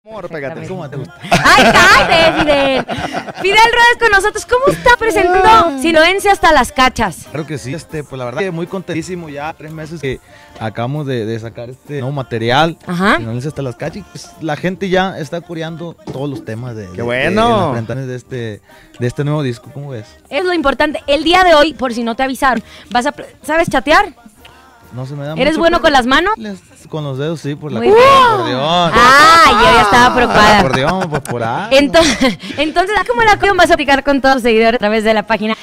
Amor, pégate. ¿Cómo te gusta? ¡Ay, cállate, Fidel! Fidel Rueda con nosotros. ¿Cómo está presentando Sinaloense hasta las cachas? Claro que sí, pues la verdad que muy contentísimo. Ya 3 meses que acabamos de sacar este nuevo material. Ajá. Sinaloense hasta las cachas. Pues, la gente ya está coreando todos los temas ¡Qué bueno! de este nuevo disco. ¿Cómo ves? Es lo importante. El día de hoy, por si no te avisaron, ¿sabes chatear? No se me da ¿Eres mucho, bueno pero con las manos? con los dedos, sí, por la Muy por el bien. acordeón. Ah, yo ya estaba preocupada. Acordeón, pues por ahí. Entonces, ¿cómo la acordeón vas a platicar con todos los seguidores a través de la página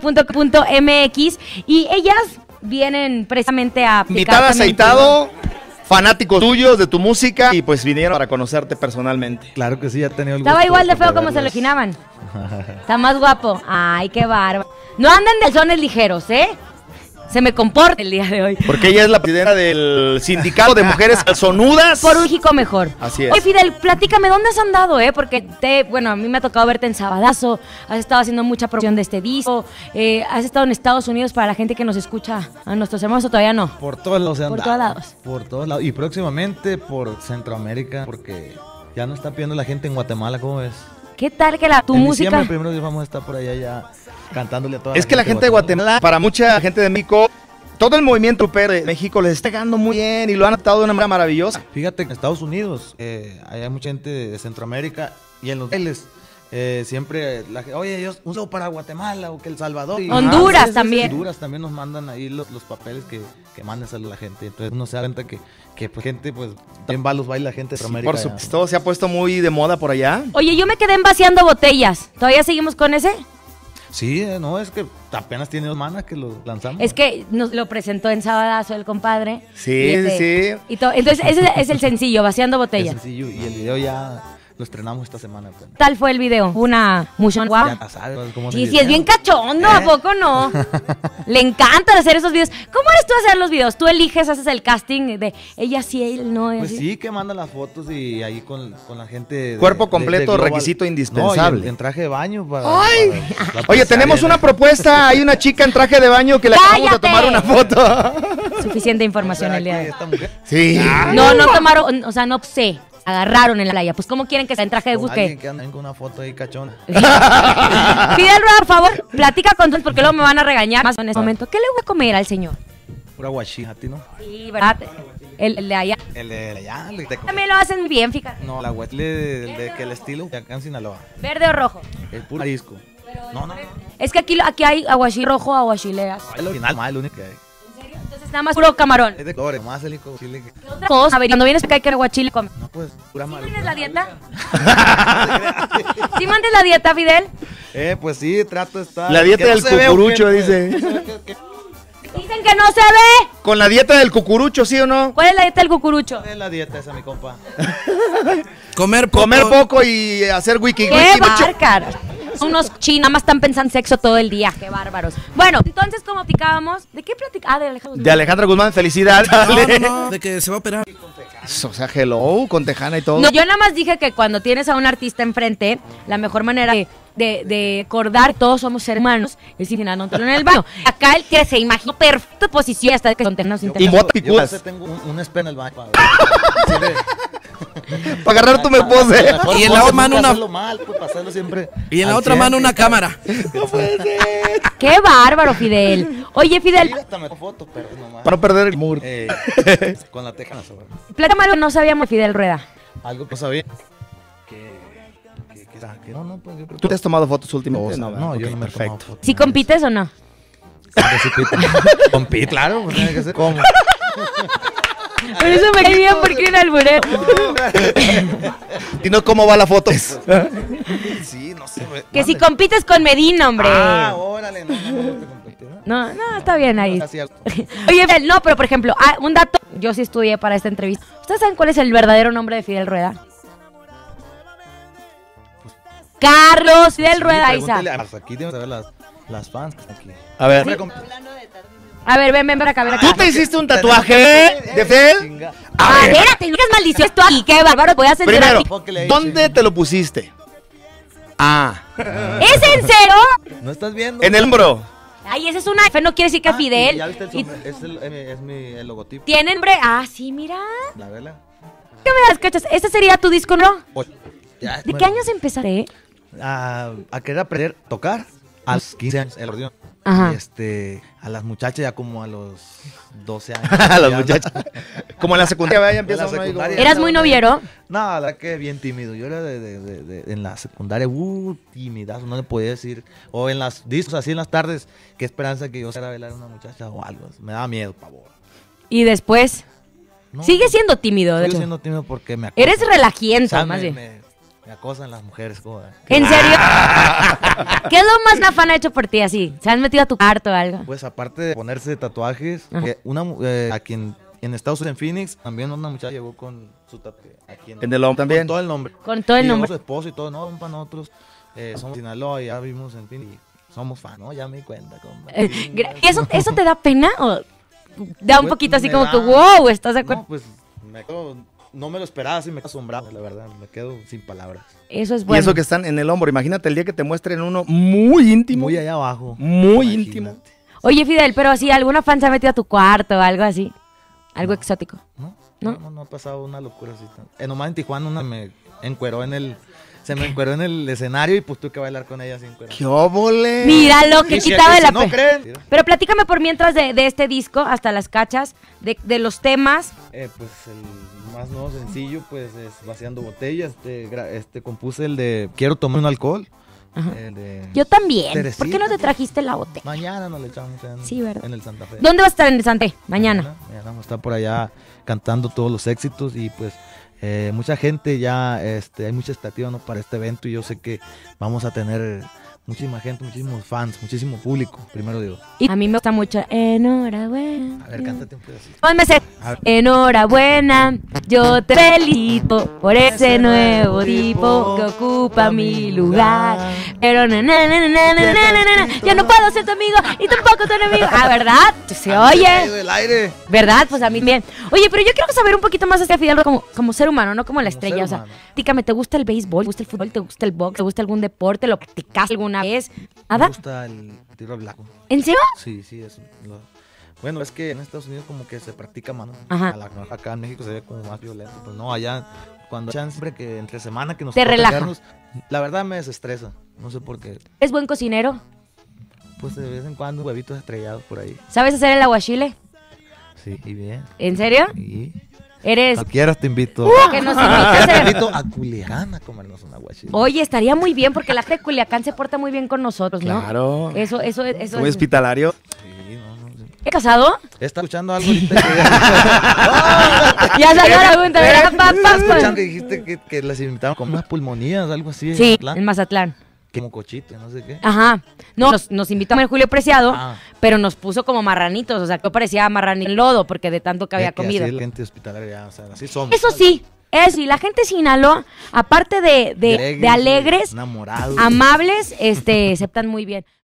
quebuena.mx? Y ellas vienen precisamente a aplicar Invitada también aceitado, fanáticos tuyos de tu música y pues vinieron para conocerte personalmente. Claro que sí, ya he tenido el Estaba gusto igual de feo como se lo verlas. imaginaban. Está más guapo. Ay, qué bárbaro. No anden de calzones ligeros, ¿eh? Se me comporta el día de hoy. Porque ella es la presidenta del sindicato de mujeres calzonudas. Por un México mejor. Así es. Oye, Fidel, platícame, ¿dónde has andado, Porque bueno, a mí me ha tocado verte en Sabadazo, has estado haciendo mucha promoción de este disco, has estado en Estados Unidos para la gente que nos escucha, a nuestros hermanos, o todavía no. Por todos lados. Por todos lados. Por todos lados. Y próximamente por Centroamérica, porque ya nos está pidiendo la gente en Guatemala, ¿cómo ves? ¿Qué tal que tu En música? diciembre primero vamos a estar por allá ya cantándole a toda Es que la gente de Guatemala, para mucha gente de México, todo el movimiento upper de México les está ganando muy bien y lo han adaptado de una manera maravillosa. Fíjate que en Estados Unidos hay mucha gente de Centroamérica y en los hoteles siempre oye, yo un saludo para Guatemala o que El Salvador. Y, Honduras también. Honduras también nos mandan ahí los papeles que mandan a la gente. Entonces uno se da cuenta que pues, gente, pues también va a los bailes la gente de Centroamérica. Por supuesto, se ha puesto muy de moda por allá. Oye, yo me quedé en vaciando botellas. ¿Todavía seguimos con ese? Sí, no, es que apenas tiene 2 semanas que lo lanzamos. Es que nos lo presentó en Sabadazo el compadre. Sí, Y sí. entonces, ese es el sencillo, vaciando Es botellas. sencillo y el video ya lo estrenamos esta semana. Pues. ¿Tal fue el video? Una mucho guapa. Ya sabes cómo se Sí, sí, dice. es bien cachondo, ¿a poco no? Le encanta hacer esos videos. ¿Cómo eres tú a hacer los videos? Tú eliges, haces el casting de ella sí, él no. Pues así. sí, que manda las fotos y ahí con la gente. Cuerpo completo, Global. requisito No, indispensable. y en traje de baño. ¡Ay! para Oye, tenemos una propuesta. Hay una chica en traje de baño que le acabamos de ¡Cállate! tomar una foto. Suficiente información el día de hoy. esta mujer. Sí. No tomaron, o sea, no sé. Agarraron en la playa. Pues, ¿cómo quieren que sea en traje de Alguien busque? que anda con una foto ahí cachona. Fidel Rueda, por favor, platica con todos porque luego me van a regañar más en este momento. ¿Qué le voy a comer al señor? Pura guachí, a ti no. Sí, ¿verdad? El de allá. El de allá. También lo hacen muy bien, fíjate. No, la guachí de que el estilo de acá en Sinaloa. ¿Verde o rojo? El puro marisco. No. Es que aquí hay aguachí rojo, aguachileas. Es el original, más el único que hay. Entonces nada más puro camarón. Es de colores, más el hijo chile que. ¿Qué otra cosa? A ver, cuando vienes acá hay que aguachile comer. No, pues, pura ¿Sí marisco. mantienes la dieta? ¿Sí mantienes la dieta, Fidel? Pues sí, trato de estar. La dieta que del se vea, cucurucho, pues. dice. Dicen que no se ve. Con la dieta del cucurucho, ¿sí o no? ¿Cuál es la dieta del cucurucho? Es la dieta esa, mi compa. Comer poco. Comer poco y hacer wiki. ¡Qué bárbaros! Unos chinos, nada más están pensando en sexo todo el día. ¡Qué bárbaros! Bueno, entonces, como platicábamos, ¿de qué platicábamos? De Alejandro. De Alejandra Guzmán, felicidades. No, de que se va a operar. O sea, hello, con tejana y todo. No, yo nada más dije que cuando tienes a un artista enfrente, la mejor manera de acordar todos somos seres humanos es imaginándolo en el baño. Acá el que se imaginó perfecta posición hasta que contenernos Y mota Yo picudas. tengo un espejo en el baño. Para agarrar tu me pose. Y en la otra mano una- hacerlo mal, pues, para hacerlo siempre Y en la al otra 100, mano una cámara. ¡Qué bárbaro, Fidel! Oye, Fidel, Hasta me tomo fotos, pero nomás. Para no perder el muro. Con la teja en la sobra. platícame algo que no sabíamos, Fidel Rueda. Algo que no sabía. Que no, pues yo creo ¿Tú te has tomado fotos últimamente? que- No, yo ok, no me he tomado perfecto. fotos. ¿Sí compites o no? Compite, claro, pues tiene que ser. ¿Cómo? Por eso me cae bien porque era alburero. ¿Y no cómo va la foto? Sí, no sé. Que si compites con Medina, hombre. Órale, no. No, está bien ahí. Así es. Oye, Fidel, no, pero por ejemplo, un dato, yo sí estudié para esta entrevista. ¿Ustedes saben cuál es el verdadero nombre de Fidel Rueda? Carlos Fidel Rueda, Isa. Aquí deben saber las fans que están aquí. A ver. A ver, ven para acá, ven acá. ¿Tú te hiciste un tatuaje de Fidel? Chinga. Ah, espérate, no digas maldición esto aquí, qué bárbaro, voy a censurar Primero, aquí. ¿dónde te lo pusiste? Ah, ¿Es en serio? ¿No estás viendo? en el hombro. Ay, ese es una F, no quiere decir que es ¿Ya Fidel. viste el Y sombrero? Es el logotipo. tienen bre... Ah, sí, mira. La vela. ¿Qué me das, cachas? ¿Este sería tu disco, no? Ya, ¿De bueno, qué años empezaste? a querer aprender a tocar a los 15 años, el acordeón. Ajá. Y a las muchachas ya como a los 12 años. A las Ya, muchachas. Como en la secundaria, ya empieza En la uno ahí como- secundaria. ¿Eras muy noviero? No, la verdad que bien tímido. Yo era en la secundaria, timidazo, no le podía decir. O en las discos, así en las tardes, qué esperanza que yo fuera a bailar a una muchacha o algo. Me daba miedo, pavor. Y después, No, sigue siendo tímido, de sigo hecho. siendo tímido porque me acosan. Eres relajiento, O sea, más bien. me acosan las mujeres. ¿En serio? ¿Qué es lo más Nafana ha hecho por ti así? ¿Se han metido a tu cuarto o algo? Pues aparte de ponerse tatuajes, Ajá. aquí en Estados Unidos, en Phoenix, también una muchacha llegó con su tatuaje. Aquí En el hombro también. Con todo el nombre. Con todo el Y llegó nombre. su esposo y todo, no, para nosotros somos de Sinaloa, ya vivimos en Phoenix y somos fan, ¿no? Ya me di cuenta. ¿Y eso te da pena o da un Pues, poquito así me como da- que wow, ¿estás de acuerdo? No, pues no me lo esperaba, así me quedo asombrado, la verdad, me quedo sin palabras. Eso es Y bueno. eso que están en el hombro. Imagínate el día que te muestren uno muy íntimo. Muy allá abajo. Muy Imagínate. íntimo. Oye, Fidel, pero así, ¿alguna fan se ha metido a tu cuarto o algo así? Algo exótico. ¿No? ¿No? No ha pasado una locura así. Nomás en Tijuana una me encueró se me encueró en el escenario y pues tuve que bailar con ella sin cuero. ¡Qué óvole! Míralo, que Y si- quitaba y de si la no pe- creen, Pero platícame por mientras de este disco, hasta las cachas, de los temas. pues el más nuevo sencillo pues es Vaciando Botellas. Compuse el de Quiero tomar un alcohol. Ajá. El de Yo también. Teresita, ¿Por qué no te pues. trajiste la botella? Mañana nos le echamos Sí, ¿verdad? en el Santa Fe. ¿Dónde vas a estar en el Santé? Mañana. Mañana vamos a estar por allá cantando todos los éxitos y pues mucha gente ya, hay mucha expectativa, ¿no? Para este evento y yo sé que vamos a tener muchísima gente, muchísimos fans, muchísimo público, primero digo. Y a mí me gusta mucho. Enhorabuena. A ver, cántate un pedacito. Ponme ese. A ver. Enhorabuena, yo te felicito por ese nuevo tipo que ocupa mi lugar. Pero yo no puedo ser tu amigo y tampoco tu enemigo. Ah, ¿verdad? Se oye. del aire. ¿Verdad? Pues a mí bien. Oye, pero yo quiero saber un poquito más de este Fidel como ser humano, no como la Como estrella. ser O sea, humano. dígame, ¿te gusta el béisbol? ¿Te gusta el fútbol? ¿Te gusta el box? ¿Te gusta algún deporte? ¿Lo practicaste alguna vez? Me ¿Nada? gusta el tiro al blanco. ¿En serio? Sí, bueno, es que en Estados Unidos como que se practica más, ¿no? Ajá. Acá en México se ve como más violento. Pues no, allá cuando echan siempre que entre semana que nos Te toca relaja. pegarnos, la verdad me desestresa. No sé por qué. ¿Es buen cocinero? Pues de vez en cuando huevitos estrellados por ahí. ¿Sabes hacer el aguachile? Sí, y bien. ¿En serio? Y Eres... cuando quieras te invito. Que nos invites a Te hacer... invito a Culiacán a comernos un aguachile. Oye, estaría muy bien porque la gente de Culiacán se porta muy bien con nosotros, ¿no? Claro. Eso Muy es... hospitalario. Sí, no. Sí. ¿He casado? Está escuchando algo ahorita que Ya salió la pregunta, ¿verdad, papá? escuchando que dijiste que les invitaron con unas pulmonías, algo así. Sí, Mazatlán. en Mazatlán. Como cochito, no sé qué. Ajá. No, nos invitó a comer Julio Preciado, Ah. pero nos puso como marranitos. O sea, que parecía marranito en lodo porque de tanto que había Es que comido. Así es la gente hospitalaria, o sea, así somos. Eso sí, la gente de Sinaloa, aparte de alegres, enamorados. amables, se portan muy bien.